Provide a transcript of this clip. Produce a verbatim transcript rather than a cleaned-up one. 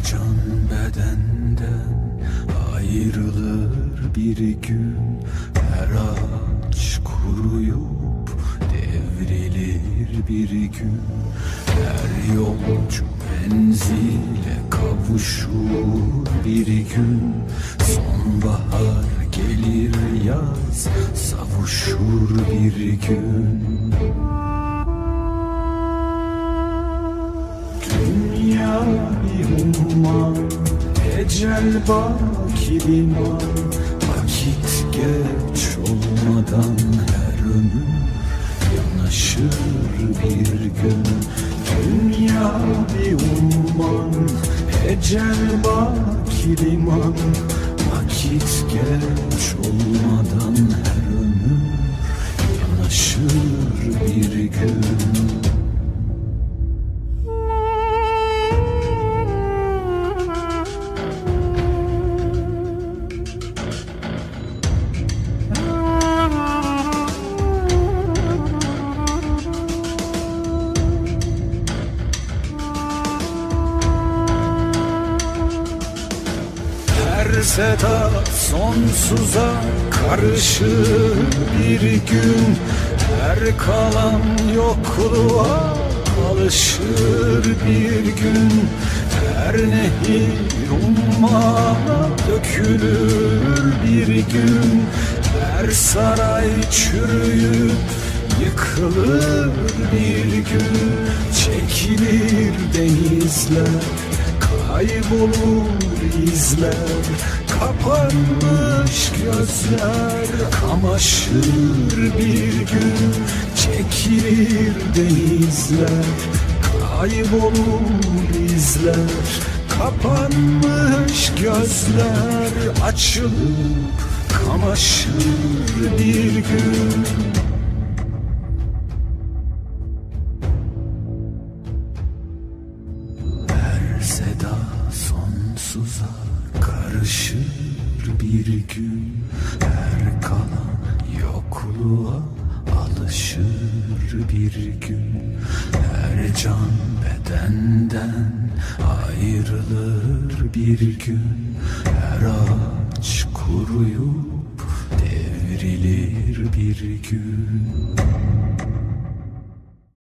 can bedenden ayrılır bir gün. Her ağaç kuruyup devrilir bir gün. Her yolcu menzile kavuşur bir gün. Sonbahar gelir, yaz savuşur bir gün. Dünya bir umman, ecel baki liman. Vakit geç olmadan her ömür yanaşır bir gün. Dünya bir umman, ecel baki liman. Vakit geç olmadan her ömür yanaşır bir gün. Her seda sonsuza karışır bir gün. Her kalan yokluğa alışır bir gün. Her nehir ummana dökülür bir gün. Her saray çürüyüp yıkılır bir gün. Çekilir denizler, kaybolur izler. Kapanmış gözler kamaşır bir gün. Çekilir denizler, kaybolur izler. Kapanmış gözler açılıp kamaşır bir gün. Seda sonsuza karışır bir gün. Her kalan yokluğa alışır bir gün. Her can bedenden ayrılır bir gün. Her ağaç kuruyup devrilir bir gün.